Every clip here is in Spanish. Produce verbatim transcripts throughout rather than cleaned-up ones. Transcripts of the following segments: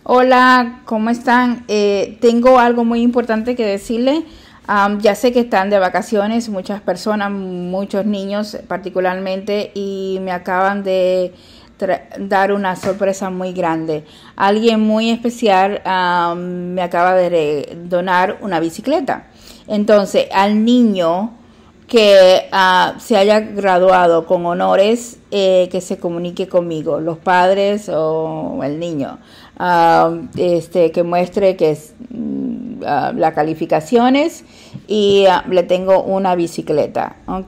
Hola, ¿cómo están? Eh, tengo algo muy importante que decirle. Um, ya sé que están de vacaciones muchas personas, muchos niños particularmente, y me acaban de dar una sorpresa muy grande. Alguien muy especial um, me acaba de donar una bicicleta. Entonces, al niño que uh, se haya graduado con honores, eh, que se comunique conmigo, los padres o el niño, uh, este, que muestre que es uh, las calificaciones y uh, le tengo una bicicleta, ¿ok?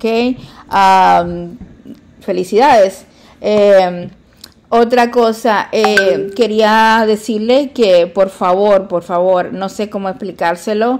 Um, felicidades. Eh, otra cosa, eh, quería decirle que por favor, por favor, no sé cómo explicárselo.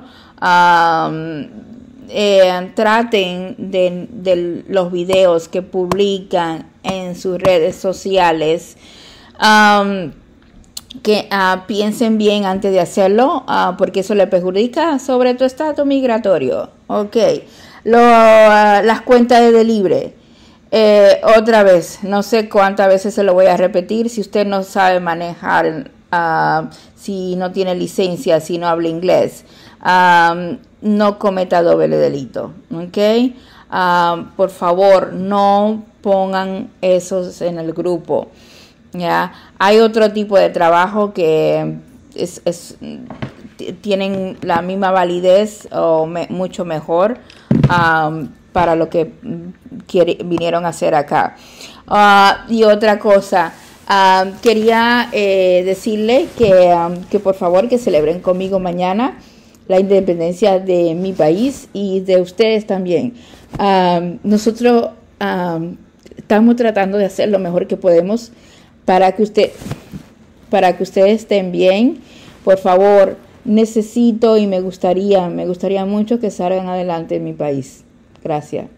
Um, Eh, traten de, de los videos que publican en sus redes sociales, um, que uh, piensen bien antes de hacerlo, uh, porque eso le perjudica sobre tu estatus migratorio. Ok, Lo, uh, las cuentas de delivery. Eh, otra vez, no sé cuántas veces se lo voy a repetir. Si usted no sabe manejar, uh, si no tiene licencia, si no habla inglés, um, no cometa doble delito, ¿ok? Uh, por favor, no pongan esos en el grupo, ¿ya? Hay otro tipo de trabajo que es, es, tienen la misma validez o me, mucho mejor um, para lo que quiere, vinieron a hacer acá. Uh, y otra cosa, uh, quería eh, decirle que, um, que por favor que celebren conmigo mañana la independencia de mi país y de ustedes también. Um, nosotros um, estamos tratando de hacer lo mejor que podemos para que usted, para que ustedes estén bien. Por favor, necesito y me gustaría, me gustaría mucho que salgan adelante en mi país. Gracias.